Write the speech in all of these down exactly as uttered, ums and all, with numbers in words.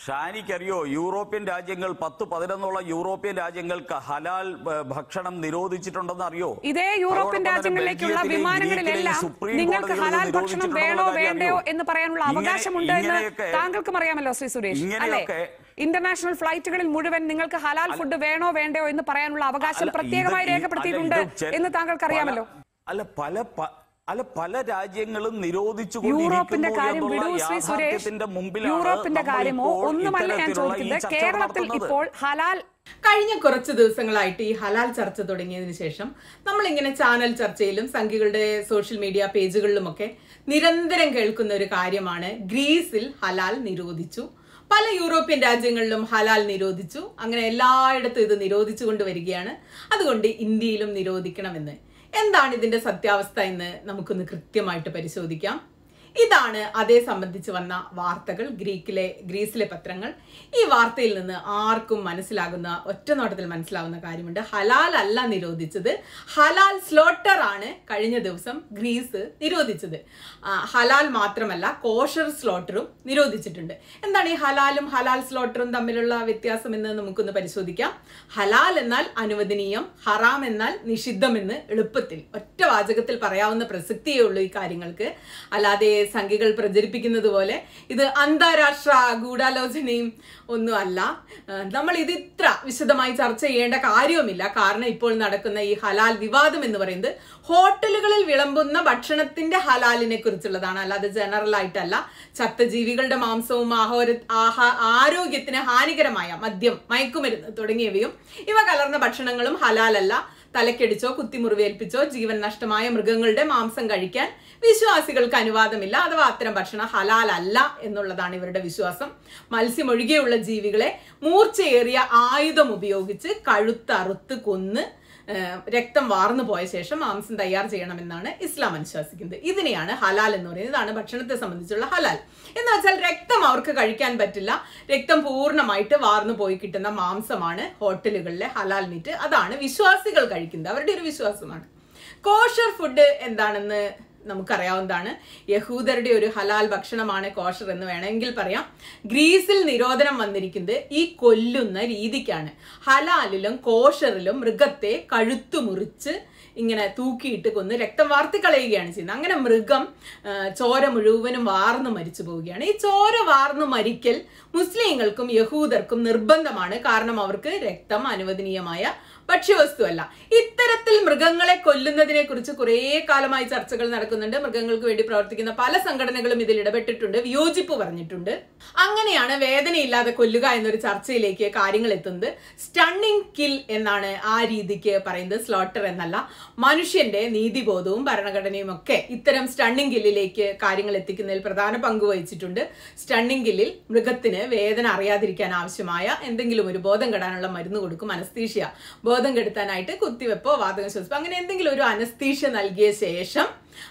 ഷാനിക്കറിയോ, European രാജ്യങ്ങൾ പത്ത് പതിനൊന്നോളം European രാജ്യങ്ങൾക്ക് ഹലാൽ ഭക്ഷണം നിരോധിച്ചിട്ടുണ്ടെന്ന് അറിയോ? ഇതേ യൂറോപ്യൻ രാജ്യങ്ങളിലേക്കുള്ള വിമാനങ്ങളിലെല്ലാം നിങ്ങൾക്ക് ഹലാൽ ഭക്ഷണം വേണോ വേണ്ടയോ എന്ന് പറയാനുള്ള അവകാശമുണ്ട് എന്ന് താങ്കൾക്കും അറിയാമല്ലോ ശ്രീ സുരേഷ്, അല്ലേ? ഇന്റർനാഷണൽ ഫ്ലൈറ്റുകളിൽ മുഴുവൻ നിങ്ങൾക്ക് ഹലാൽ ഫുഡ് വേണോ വേണ്ടയോ എന്ന് പറയാനുള്ള അവകാശം പ്രത്യേകമായി രേഖപ്പെടുത്തിയിട്ടുണ്ട് എന്ന് താങ്കൾക്ക് അറിയാമല്ലോ. അല്ല, പല അല്ല പല രാജ്യങ്ങളും നിരോധിച്ചു. യൂറോപ്പിന്റെ കാര്യം വിടൂ ശ്രീ സുരേഷ്, യൂറോപ്പിന്റെ കാര്യമോ ഒന്നുമല്ല ഞാൻ ചോദിക്കുന്നത്. കേരളത്തിൽ ഇപ്പോൾ ഹലാൽ കഴിഞ്ഞ കുറച്ച് ദിവസങ്ങളായിട്ട് ഈ ഹലാൽ ചർച്ച തുടങ്ങിയതിനു ശേഷം നമ്മളിങ്ങനെ ചാനൽ ചർച്ചയിലും സംഘികളുടെ സോഷ്യൽ മീഡിയ പേജുകളിലുമൊക്കെ നിരന്തരം കേൾക്കുന്ന ഒരു കാര്യമാണ് ഗ്രീസിൽ ഹലാൽ നിരോധിച്ചു, പല യൂറോപ്യൻ രാജ്യങ്ങളിലും ഹലാൽ നിരോധിച്ചു, അങ്ങനെ എല്ലായിടത്തും ഇത് നിരോധിച്ചു കൊണ്ടുവരികയാണ്, അതുകൊണ്ട് ഇന്ത്യയിലും നിരോധിക്കണമെന്ന്. എന്താണ് ഇതിന്റെ സത്യാവസ്ഥ എന്ന് നമുക്കൊന്ന് കൃത്യമായിട്ട് പരിശോധിക്കാം. ഇതാണ് അതേ സംബന്ധിച്ച് വന്ന വാർത്തകൾ, ഗ്രീക്കിലെ ഗ്രീസിലെ പത്രങ്ങൾ. ഈ വാർത്തയിൽ നിന്ന് ആർക്കും മനസ്സിലാകുന്ന ഒറ്റ നോട്ടത്തിൽ മനസ്സിലാവുന്ന കാര്യമുണ്ട്. ഹലാൽ അല്ല നിരോധിച്ചത്, ഹലാൽ സ്ലോട്ടർ ആണ് കഴിഞ്ഞ ദിവസം ഗ്രീസ് നിരോധിച്ചത്. ഹലാൽ മാത്രമല്ല കോഷർ സ്ലോട്ടറും നിരോധിച്ചിട്ടുണ്ട്. എന്താണ് ഈ ഹലാലും ഹലാൽ സ്ലോട്ടറും തമ്മിലുള്ള വ്യത്യാസം എന്ന് നമുക്കൊന്ന് പരിശോധിക്കാം. ഹലാൽ എന്നാൽ അനുവദനീയം, ഹറാം എന്നാൽ നിഷിദ്ധമെന്ന് എളുപ്പത്തിൽ ഒറ്റ വാചകത്തിൽ പറയാവുന്ന പ്രസക്തിയേ ഉള്ളൂ ഈ കാര്യങ്ങൾക്ക്. അല്ലാതെ സംഘികൾ പ്രചരിപ്പിക്കുന്നത് പോലെ ഇത് അന്താരാഷ്ട്ര ഗൂഢാലോചനയും ഒന്നും അല്ല. നമ്മൾ ഇത് ഇത്ര വിശദമായി ചർച്ച ചെയ്യേണ്ട കാര്യവുമില്ല. കാരണം ഇപ്പോൾ നടക്കുന്ന ഈ ഹലാൽ വിവാദം എന്ന് പറയുന്നത് ഹോട്ടലുകളിൽ വിളമ്പുന്ന ഭക്ഷണത്തിന്റെ ഹലാലിനെ കുറിച്ചുള്ളതാണ്, അല്ലാതെ ജനറൽ ആയിട്ടല്ല. ചത്ത ജീവികളുടെ മാംസവും ആഹോര ആഹാ ആരോഗ്യത്തിന് ഹാനികരമായ മദ്യം, മയക്കുമരുന്ന് തുടങ്ങിയവയും ഇവ കലർന്ന ഭക്ഷണങ്ങളും ഹലാലല്ല. തലക്കടിച്ചോ കുത്തിമുറിവേൽപ്പിച്ചോ ജീവൻ നഷ്ടമായ മൃഗങ്ങളുടെ മാംസം കഴിക്കാൻ വിശ്വാസികൾക്ക് അനുവാദമില്ല, അഥവാ അത്തരം ഭക്ഷണം ഹലാൽ അല്ല എന്നുള്ളതാണ് ഇവരുടെ വിശ്വാസം. മത്സ്യമൊഴികെയുള്ള ജീവികളെ മൂർച്ചയേറിയ ആയുധം ഉപയോഗിച്ച് കഴുത്തറുത്ത് കൊന്ന് രക്തം വാർന്നു പോയ ശേഷം മാംസം തയ്യാർ ചെയ്യണമെന്നാണ് ഇസ്ലാം അനുശാസിക്കുന്നത്. ഇതിനെയാണ് ഹലാൽ എന്ന് പറയുന്നത്. ഇതാണ് ഭക്ഷണത്തെ സംബന്ധിച്ചുള്ള ഹലാൽ എന്ന് വെച്ചാൽ രക്തം അവർക്ക് കഴിക്കാൻ പറ്റില്ല, രക്തം പൂർണ്ണമായിട്ട് വാർന്നു പോയി കിട്ടുന്ന മാംസമാണ് ഹോട്ടലുകളിലെ ഹലാൽ മീറ്റ്. അതാണ് വിശ്വാസികൾ കഴിക്കുന്നത്, അവരുടെ ഒരു വിശ്വാസമാണ്. കോഷർ ഫുഡ് എന്താണെന്ന് നമുക്കറിയാവുന്നതാണ്. യഹൂദരുടെ ഒരു ഹലാൽ ഭക്ഷണമാണ് കോഷർ എന്ന് വേണമെങ്കിൽ പറയാം. ഗ്രീസിൽ നിരോധനം വന്നിരിക്കുന്നത് ഈ കൊല്ലുന്ന രീതിക്കാണ്. ഹലാലിലും കോഷറിലും മൃഗത്തെ കഴുത്തു മുറിച്ച് ഇങ്ങനെ തൂക്കിയിട്ട് കൊന്ന് രക്തം വാർത്തിക്കളയുകയാണ് ചെയ്യുന്നത്. അങ്ങനെ മൃഗം ചോര മുഴുവനും വാർന്നു മരിച്ചു പോവുകയാണ്. ഈ ചോര വാർന്നു മരിക്കൽ മുസ്ലിങ്ങൾക്കും യഹൂദർക്കും നിർബന്ധമാണ്, കാരണം അവർക്ക് രക്തം അനുവദനീയമായ ഭക്ഷ്യവസ്തുവല്ല. ഇത്തരത്തിൽ മൃഗങ്ങളെ കൊല്ലുന്നതിനെ കുറിച്ച് കുറേ കാലമായി ചർച്ചകൾ നടക്കുന്നുണ്ട്. മൃഗങ്ങൾക്ക് വേണ്ടി പ്രവർത്തിക്കുന്ന പല സംഘടനകളും ഇതിൽ ഇടപെട്ടിട്ടുണ്ട്, വിയോജിപ്പ് പറഞ്ഞിട്ടുണ്ട്. അങ്ങനെയാണ് വേദനയില്ലാതെ കൊല്ലുക എന്നൊരു ചർച്ചയിലേക്ക് കാര്യങ്ങൾ എത്തുന്നത്. സ്റ്റണ്ണിങ് കിൽ എന്നാണ് ആ രീതിക്ക് പറയുന്നത്, സ്ലോട്ടർ എന്നല്ല. മനുഷ്യന്റെ നീതിബോധവും ഭരണഘടനയും ഒക്കെ ഇത്തരം സ്റ്റണ്ണിങ് കില്ലിലേക്ക് കാര്യങ്ങൾ എത്തിക്കുന്നതിൽ പ്രധാന പങ്ക് വഹിച്ചിട്ടുണ്ട്. സ്റ്റണ്ണിങ് കില്ലിൽ മൃഗത്തിന് വേദന അറിയാതിരിക്കാൻ ആവശ്യമായ എന്തെങ്കിലും ഒരു ബോധം കെടാനുള്ള മരുന്ന് കൊടുക്കും, അനസ്തീഷ്യ. ബോധം കെടുത്താനായിട്ട് കുത്തിവെപ്പോ വാതകം ശ്വസിപ്പോ അങ്ങനെ എന്തെങ്കിലും ഒരു അനസ്തീഷ്യ നൽകിയ ശേഷം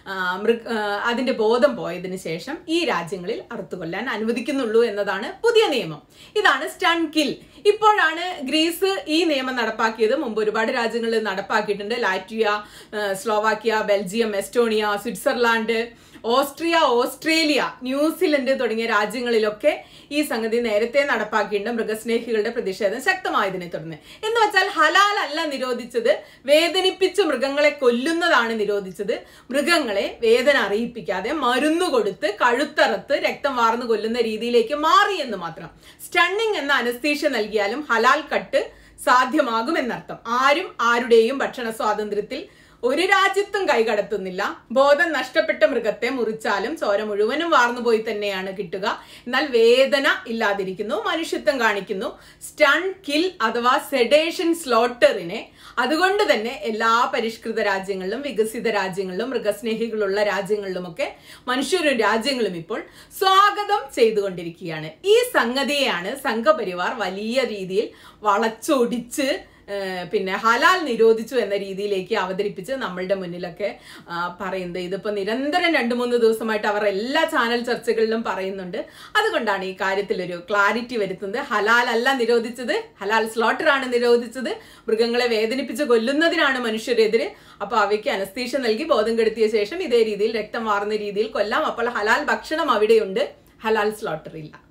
മൃഗ അതിന്റെ ബോധം പോയതിനു ശേഷം ഈ രാജ്യങ്ങളിൽ അറുത്തുകൊല്ലാൻ അനുവദിക്കുന്നുള്ളൂ എന്നതാണ് പുതിയ നിയമം. ഇതാണ് സ്റ്റൺ കിൽ. ഇപ്പോഴാണ് ഗ്രീസ് ഈ നിയമം നടപ്പാക്കിയത്. മുമ്പ് ഒരുപാട് രാജ്യങ്ങളിൽ നടപ്പാക്കിയിട്ടുണ്ട്. Latvia, Slovakia, Belgium, Estonia, Switzerland, Austria, Australia, New Zealand തുടങ്ങിയ രാജ്യങ്ങളിലൊക്കെ ഈ സംഗതി നേരത്തെ നടപ്പാക്കിയിട്ടുണ്ട്. മൃഗസ്നേഹികളുടെ പ്രതിഷേധം ശക്തമായതിനെ തുടർന്ന്. എന്ന് വെച്ചാൽ ഹലാൽ അല്ല നിരോധിച്ചത്, വേദനിപ്പിച്ച് മൃഗങ്ങളെ കൊല്ലുന്നതാണ് നിരോധിച്ചത്. മൃഗങ്ങളെ വേദന അറിയിപ്പിക്കാതെ മരുന്ന് കൊടുത്ത് കഴുത്തറത്ത് രക്തം വാർന്നു കൊല്ലുന്ന രീതിയിലേക്ക് മാറി എന്ന് മാത്രം. സ്റ്റണ്ണിങ് എന്ന അനസ്തീഷ്യ നൽകിയാലും ഹലാൽ കട്ട് സാധ്യമാകുമെന്നർത്ഥം. ആരും ആരുടെയും ഭക്ഷണ സ്വാതന്ത്ര്യത്തിൽ ഒരു രാജ്യത്തും കൈകടത്തുന്നില്ല. ബോധം നഷ്ടപ്പെട്ട മൃഗത്തെ മുറിച്ചാലും ചോര മുഴുവനും വാർന്നുപോയി തന്നെയാണ് കിട്ടുക. എന്നാൽ വേദന ഇല്ലാതിരിക്കുന്നു, മനുഷ്യത്വം കാണിക്കുന്നു. സ്റ്റൺ കിൽ അഥവാ സെഡേഷൻ സ്ലോട്ടറിനെ അതുകൊണ്ട് തന്നെ എല്ലാ പരിഷ്കൃത രാജ്യങ്ങളിലും വികസിത രാജ്യങ്ങളിലും മൃഗസ്നേഹികളുള്ള രാജ്യങ്ങളിലുമൊക്കെ മനുഷ്യരും രാജ്യങ്ങളും ഇപ്പോൾ സ്വാഗതം ചെയ്തുകൊണ്ടിരിക്കുകയാണ്. ഈ സംഗതിയെയാണ് സംഘപരിവാർ വലിയ രീതിയിൽ വളച്ചൊടിച്ച് പിന്നെ ഹലാൽ നിരോധിച്ചു എന്ന രീതിയിലേക്ക് അവതരിപ്പിച്ച് നമ്മളുടെ മുന്നിലൊക്കെ പറയുന്നത്. ഇതിപ്പോ നിരന്തരം രണ്ടു മൂന്ന് ദിവസമായിട്ട് അവർ എല്ലാ ചാനൽ ചർച്ചകളിലും പറയുന്നുണ്ട്. അതുകൊണ്ടാണ് ഈ കാര്യത്തിൽ ഒരു ക്ലാരിറ്റി വരുത്തുന്നത്. ഹലാൽ അല്ല നിരോധിച്ചത്, ഹലാൽ സ്ലോട്ടർ ആണ് നിരോധിച്ചത്. മൃഗങ്ങളെ വേദനിപ്പിച്ച് കൊല്ലുന്നതിനാണ് മനുഷ്യരെതിരെ. അപ്പൊ അവയ്ക്ക് അനസ്തീഷ്യ നൽകി ബോധം കെടുത്തിയ ശേഷം ഇതേ രീതിയിൽ രക്തം വാർന്ന രീതിയിൽ കൊല്ലാം. അപ്പോൾ ഹലാൽ ഭക്ഷണം അവിടെയുണ്ട്, ഹലാൽ സ്ലോട്ടർ ഇല്ല.